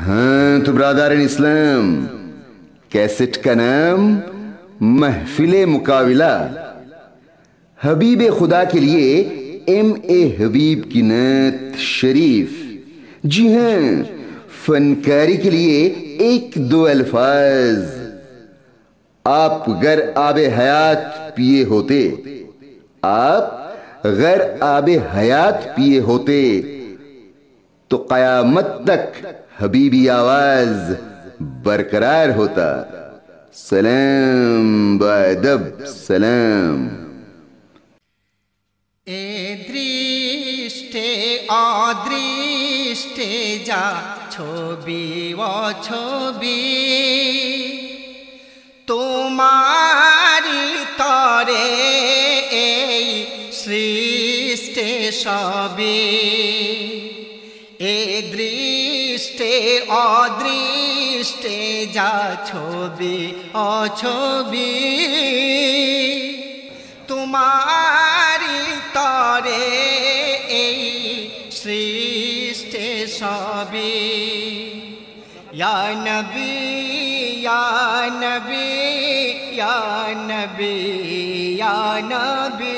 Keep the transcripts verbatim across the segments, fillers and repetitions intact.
हाँ तो ब्रादर इस्लाम, कैसेट का नाम महफिले मुकाविला। हबीब खुदा के लिए एम ए हबीब की नात शरीफ। जी हाँ, फनकारी के लिए एक दो अल्फाज। आप गर आबे हयात पिए होते, आप गर आबे हयात पिए होते तो कयामत तक हबीबी आवाज बरकरार होता। सलाम बादब सलाम। ए दृष्टे अदृष्टे जा छवि अछवि तुम्हारी तरे এই সৃষ্টে সবে। এ দৃষ্টে অদৃষ্টে যা ছবি অছবি তোমারি তরে এই সৃষ্টে সবে। ইয়া নবী ইয়া নবী ইয়া নবী ইয়া নবী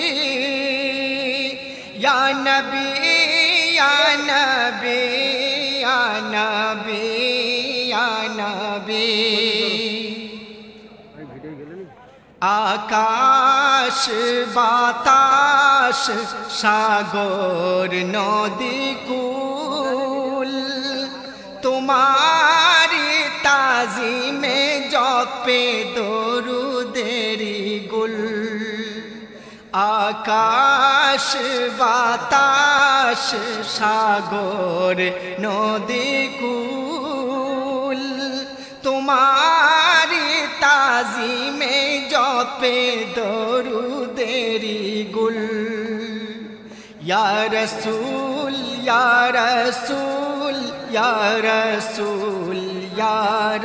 ইয়া নবী ইয়া নবী ইয়া নবী ইয়া নবী। আকাশ বাতাস সাগর নদী কুল তোমারি তাজিমে জপে দরুদেরি গুল। আকাশ বাতাস সাগর নদী কুল তোমারি তাজিমে জপে দরুদেরি গুল। ইয়া রাসূল ইয়া রাসূল ইয়া রাসূল ইয়া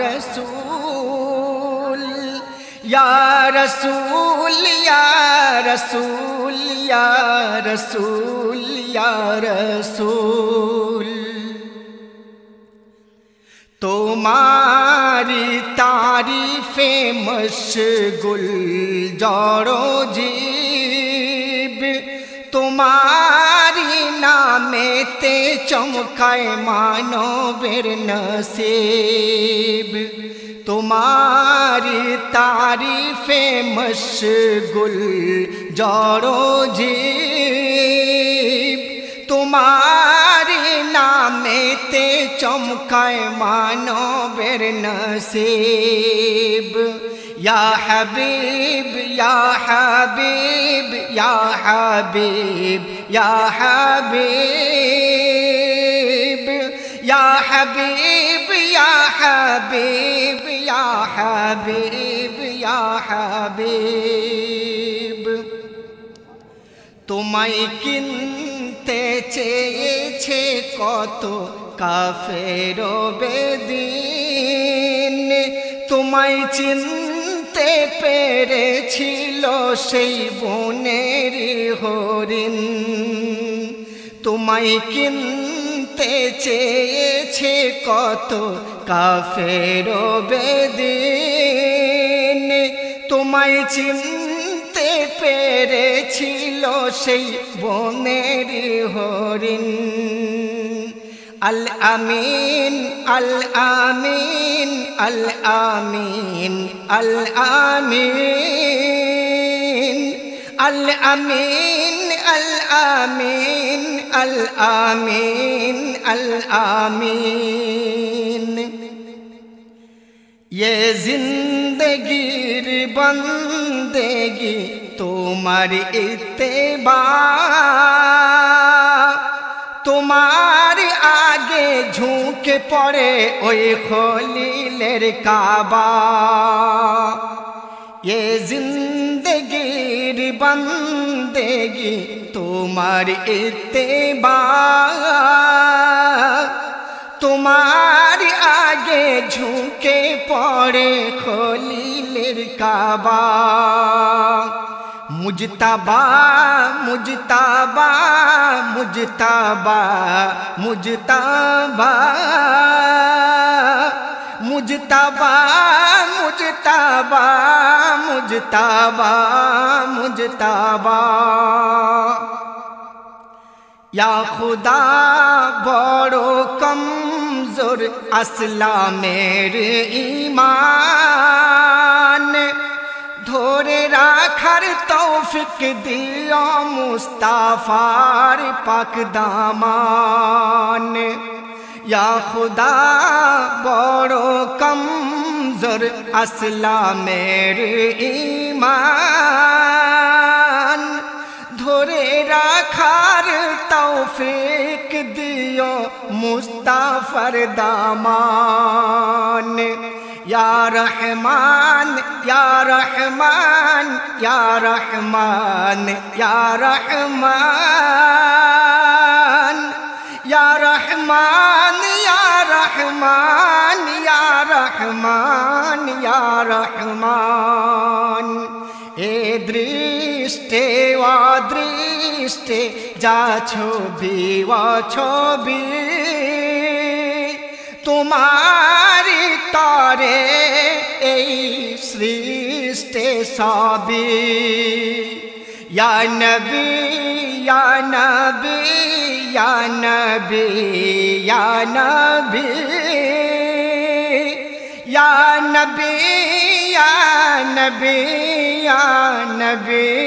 রাসূল ইয়া রাসূল ইয়া রাসূল ইয়া রাসূল ইয়া রাসূল। তোমারি তারিফে মশগুল জড়ো জীব তোমারি নামেতে চমকায় মানবের নসিব। তোমারি তারিফে মশগুল জড়ো জীব তোমারি নামেতে চমকায় মানবের নসিব। ইয়া হাবিব ইয়া হাবিব ইয়া হাবিব ইয়া হাবিব ইয়া হাবিব ইয়া হাবিব ইয়া হাবিব ইয়া হাবিব। তোমায় কিনতে চেয়েছে কত কাফের বেদিন তোমায় চিনতে পেরেছিল সেই বনেরই হরিণ। তোমায় কিনতে চেয়েছে কত কাফের বেদিন তোমায় চিনতে পেরেছিল সেই বনেরই হরিণ। আল আমিন আল আমিন আল আমিন আল আমিন আল আমিন আল আমিন আল আমিন আল আমিন। ये जिंदगीर बंदेगी तुम्हारी इत्तेबा তোমার আগে ঝুঁকে পড়ে ওই খলিলের কাবা। ये जिंदगीर बंदेगी তোমার ইত্তেবা তোমার আগে ঝুঁকে পড়ে খলিলের কাবা। मुजतबा मुजतबा मुजतबा मुजतबा मुजतबा मुजतबा मुजतबा मुजतबा या खुदा बड़ो कमजोर असला मेरे ईमान ধরে রাখার তৌফিক দিও মুস্তাফার পাক দামান ইয়া খুদা বড় কমজোর আসলা মেরে ঈমান ধরে রাখার তৌফিক দিও মুস্তাফার দামান या रहमान या रहमान या रहमान या रहमान या रहमान या रहमान या रहमान या रहमान ए दृष्टे वा दृष्टे जा छवि वा छवि तुम्हारी तारे এই সৃষ্টি সবই या नबी या नबी या नबी या नबी या नबी या नबी या नबी